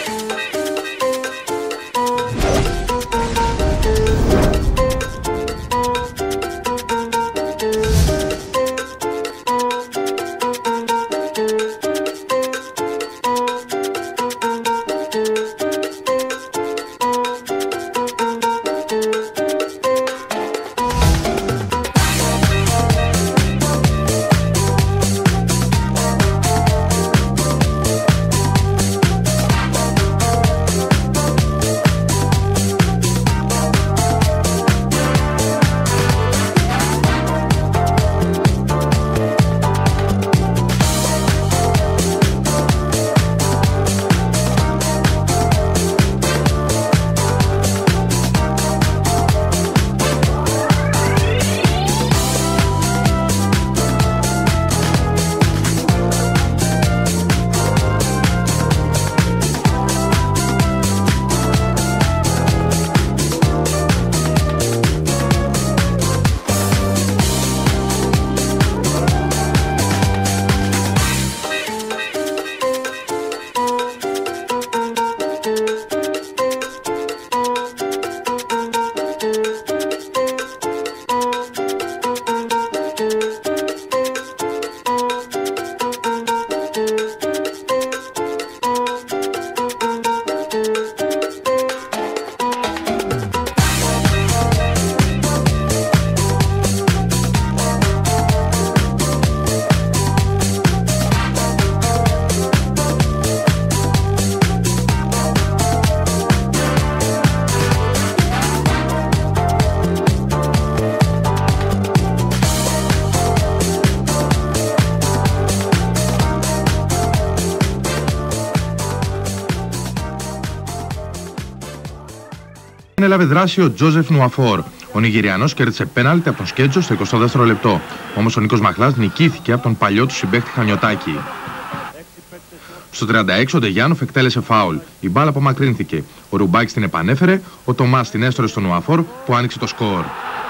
Έλαβε δράση ο Τζόζεφ Νουαφόρ. Ο Νιγηριανός κέρδισε πέναλτι από τον Σκέτζο στο 22ο λεπτό. Όμως ο Νίκος Μαχλάς νικήθηκε από τον παλιό του συμπαίχτη Χανιωτάκη. Στο 36 ο Ντεγιάνοφ εκτέλεσε φάουλ. Η μπάλα απομακρύνθηκε. Ο Ρουμπάκης την επανέφερε. Ο Τομάς την έστωρε στον Νουαφόρ που άνοιξε το σκορ.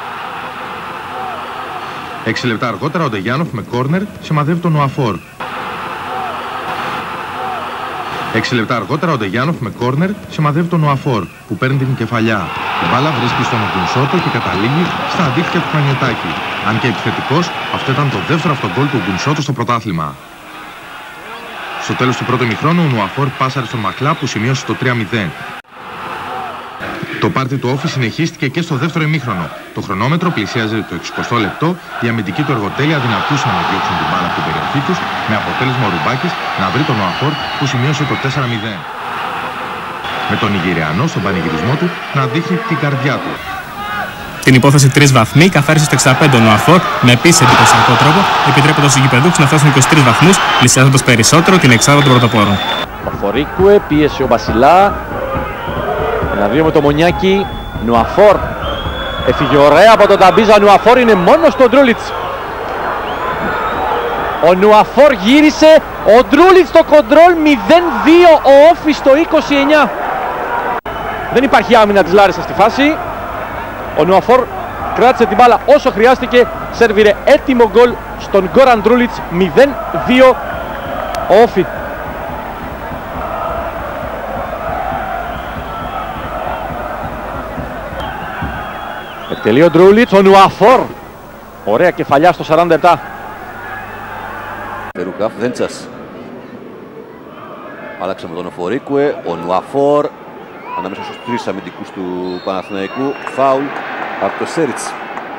6 λεπτά αργότερα ο Ντεγιάνοφ με κόρνερ σημαδεύει τον Νουαφόρ. 6 λεπτά αργότερα ο Ντεγιάνοφ με κόρνερ σημαδεύει τον Νουαφόρ που παίρνει την κεφαλιά. Η μπάλα βρίσκει στον Ογκουνσότο και καταλήγει στα αντίχτυα του Χανιωτάκη. Αν και επιθετικός, αυτό ήταν το δεύτερο αυτογκόλ του Ογκουνσότο στο πρωτάθλημα. Στο τέλος του πρώτου ημιχρόνου ο Νουαφόρ πάσαρε στον Μαχλά που σημείωσε το 3-0. Το πάρτι του Όφη συνεχίστηκε και στο δεύτερο ημίχρονο. Το χρονόμετρο πλησίαζε το 60ο λεπτό, οι αμυντικοί του Εργοτέλη αδυνατούσαν να διώξουν την μπάλα από την περιοχή τους, με αποτέλεσμα ο Ρουμπάκης να βρει τον Νουαφόρ που σημείωσε το 4-0. Με τον Νιγηριανό στον πανηγυρισμό του να δείχνει την καρδιά του. Την υπόθεση 3 βαθμοί καθάρισε στο 65 ο Νουαφόρ με επίσης εντυπωσιακό τρόπο, επιτρέποντας στους γηπεδούχους να φτάσουν 23 βαθμούς, πλησιάζοντας περισσότερο την εξάδα των πρωτοπόρων. Ο Φορίκουε πίεσε ο Μπασιλά. Ένα-δύο με το Μονιάκι. Νουαφόρ. Έφυγε ωραία από τον Ταμπίζα. Ο Νουαφόρ είναι μόνος στον Ντρούλιτς. Ο Νουαφόρ γύρισε. Ο Ντρούλιτς στο κοντρόλ. 0-2 ο Όφη στο 29. Δεν υπάρχει άμυνα της Λάρισας στη φάση. Ο Νουαφόρ κράτησε την μπάλα όσο χρειάστηκε. Σέρβιρε έτοιμο γκολ στον Γκόραν Ντρούλιτς. 0-2 ο Όφη. Εκτελεί ο Ντρούλιτς, ο Νουαφόρ. Ωραία κεφαλιά στο 47. Περουκάφ, Δέντσας. Άλλαξε με τον Οφορίκουε, ο Νουαφόρ. Ανάμεσα στους τρεις αμυντικούς του Παναθηναϊκού. Φάουλ από το Σέριτς.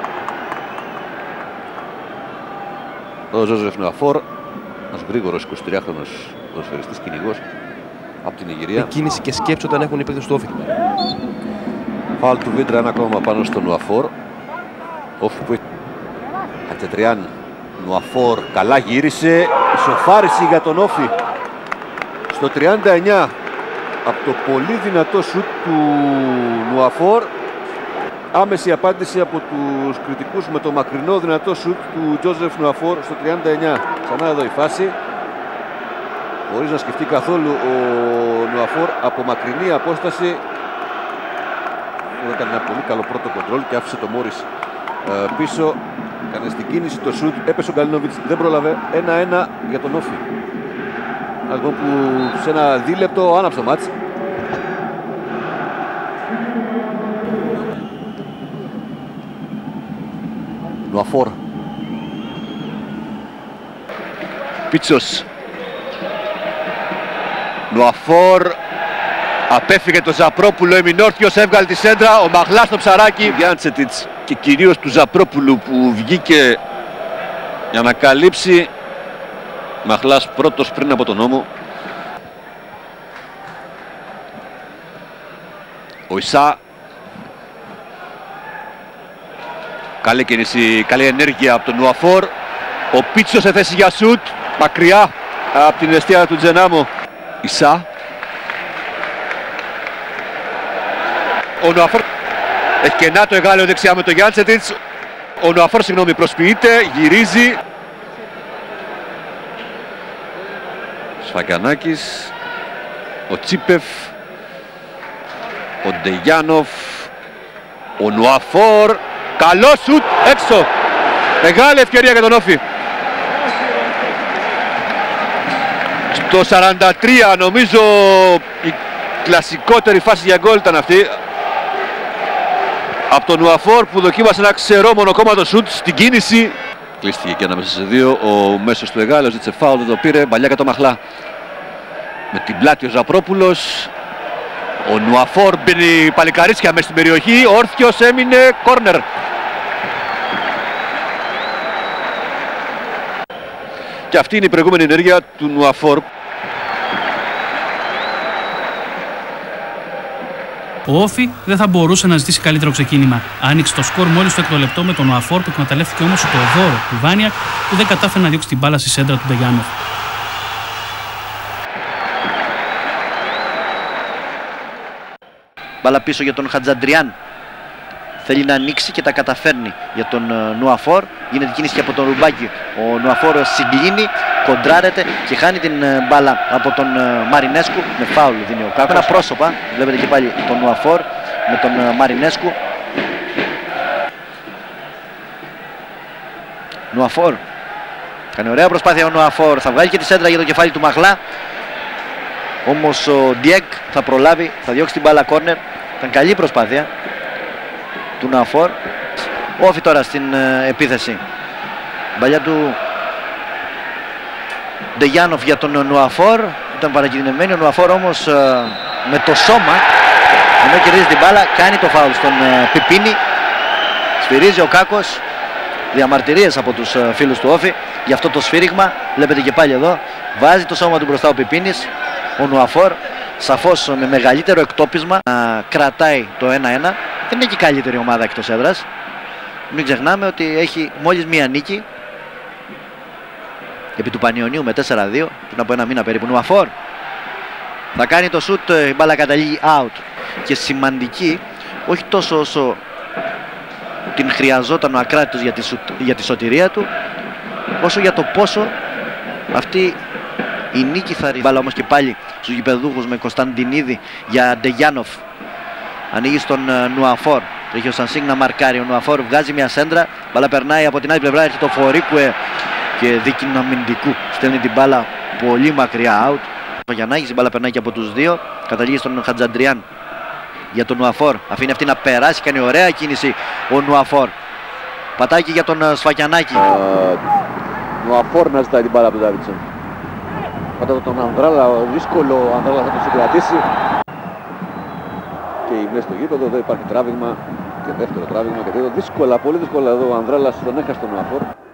Ο Ζόζεφ Νουαφόρ, ένας γρήγορος 23χρονος ποδοσφαιριστής κυνηγός από την Ιγυρία. Κίνηση και σκέψη όταν έχουν οι παίκτες του Όφη. Φάουλ του Βίντρα, ένα ακόμα πάνω στον Νουαφόρ. Όφη που έχει Χατζετριάν. Νουαφόρ καλά γύρισε. Ισοφάριση για τον Όφη. Στο 39 από το πολύ δυνατό σουτ του Νουαφόρ. Άμεση απάντηση από τους κριτικούς με το μακρινό δυνατό σουτ του Τζόζεφ Νουαφόρ στο 39. Ξανά εδώ η φάση. Χωρίς να σκεφτεί καθόλου ο Νουαφόρ από μακρινή απόσταση. Έκανε ένα πολύ καλό πρώτο κοντρόλ και άφησε το Μόρις πίσω. Έκανε στην κίνηση το σουτ, έπεσε ο Γκαλίνοβιτς, δεν πρόλαβε. 1-1 για τον Όφη. Ένα που σε ένα δίλεπτο άναψε το μάτς. Νουαφόρ. Πίτσος. Νουαφόρ. Απέφυγε το Ζαπρόπουλο, έμεινε όρθιος, έβγαλε τη σέντρα. Ο Μαχλάς στο ψαράκι. Γιάντσετιτς και κυρίως του Ζαπρόπουλου που βγήκε για να καλύψει. Μαχλάς πρώτος πριν από τον νόμο. Ο Ισά. Καλή κίνηση, καλή ενέργεια από τον Νουαφόρ. Ο Πίτσος σε θέση για σουτ. Μακριά από την εστία του Τζενάμο. Ισά. Ο Νουαφόρ έχει κενά το εγάλαιο δεξιά με τον Γιάντσετιτς. Ο Νουαφόρ, συγγνώμη, προσποιείται, γυρίζει. Σφακιανάκης. Ο Τσίπεφ. Ο Ντεγιάνοφ. Ο Νουαφόρ. Καλό σουτ, έξω. Μεγάλη ευκαιρία για τον Όφη. Στο 43 νομίζω η κλασικότερη φάση για γκολ ήταν αυτή. Από τον Νουαφόρ που δοκίμασε ένα ξερό μονοκόμματο σουτ στην κίνηση. Κλείστηκε και ανάμεσα σε δύο. Ο μέσος του Εγάλεος ζήτησε φάουλ, δεν το πήρε. Μπαλιά για το Μαχλά. Με την πλάτη ο Ζαπρόπουλος. Ο Νουαφόρ μπαίνει παλικαρίσια μέσα στην περιοχή. Όρθιος έμεινε, κόρνερ. Και αυτή είναι η προηγούμενη ενέργεια του Νουαφόρ. Ο Όφη δεν θα μπορούσε να ζητήσει καλύτερο ξεκίνημα. Άνοιξε το σκορ μόλις το 6ο λεπτό με τον Νουαφόρ που εκμεταλλεύτηκε όμως το δώρο του Βάνιακ που δεν κατάφερε να διώξει την μπάλα στη σέντρα του Ντεγιάνοφ. Μπάλα πίσω για τον Χατζαντριάν. Θέλει να ανοίξει και τα καταφέρνει για τον Νουαφόρ. Γίνεται κίνηση και από τον Ρουμπάκη. Ο Νουαφόρ συγκλίνει, κοντράρεται και χάνει την μπάλα από τον Μαρινέσκου. Με φάουλ δίνει ο Κάκος. Ένα πρόσωπα. Βλέπετε και πάλι τον Νουαφόρ με τον Μαρινέσκου. Νουαφόρ. Κάνει ωραία προσπάθεια ο Νουαφόρ. Θα βγάλει και τη σέντρα για το κεφάλι του Μαχλά. Όμως ο Ντιέγκ θα προλάβει, θα διώξει την μπάλα κόρνερ. Ήταν καλή προσπάθεια του Νουαφόρ. Όφη τώρα στην επίθεση. Μπαλιά του Ντεγιάνοφ για τον Νουαφόρ. Ήταν παρακινδυνευμένη. Ο Νουαφόρ όμως με το σώμα, ενώ κερδίζει την μπάλα, κάνει το φάουλ στον Πιπίνη. Σφυρίζει ο Κάκος. Διαμαρτυρίες από τους φίλους του Όφη για αυτό το σφύριγμα. Βλέπετε και πάλι εδώ. Βάζει το σώμα του μπροστά ο Πιπίνης. Ο Νουαφόρ σαφώς με μεγαλύτερο εκτόπισμα κρατάει το 1-1. Δεν έχει καλύτερη ομάδα εκτός έδρας. Μην ξεχνάμε ότι έχει μόλις μία νίκη επί του Πανιωνίου με 4-2 πριν από ένα μήνα περίπου. Νουαφόρ θα κάνει το σουτ, η μπάλα καταλήγει out και σημαντική, όχι τόσο όσο την χρειαζόταν ο Ακράτητος για τη σωτηρία του, όσο για το πόσο αυτή η νίκη θα ρίξει. Μπάλα όμως και πάλι στους γηπεδούχους με Κωνσταντινίδη για Ντεγιάνοφ. Ανοίγει στον Νουαφόρ. Έχει ο Σανσίνγκ να μαρκάρει. Ο Νουαφόρ βγάζει μια σέντρα. Μπάλα περνάει από την άλλη πλευρά. Έρχεται το Φορίκουε και δίκινο αμυντικού. Στέλνει την μπάλα πολύ μακριά out. Ο Γιαννάκης, η μπάλα περνάει και από τους δύο. Καταλήγει στον Χατζαντριάν για τον Νουαφόρ. Αφήνει αυτή να περάσει. Κάνει ωραία κίνηση ο Νουαφόρ. Πατάκι για τον Σφακιανάκη. Νουαφόρ να ζητάει την μπάλα από τον Ντάβιντσον. Κατά τον Ανδράλα, δύσκολο ο Ανδράλα θα τον συγκρατήσει. Και μέσα στο γήπεδο εδώ υπάρχει τράβηγμα και δεύτερο τράβηγμα και τρίτο. Δύσκολα, πολύ δύσκολα εδώ ο Ανδράλας τον έχασε τον Νουαφόρ.